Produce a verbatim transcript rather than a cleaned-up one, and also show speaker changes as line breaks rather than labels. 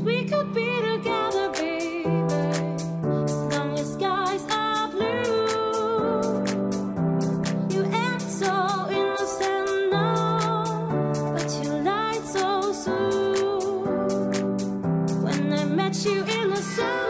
we could be together, baby, as long as skies are blue. You act so innocent now, but you lied so soon. When I met you in the sun,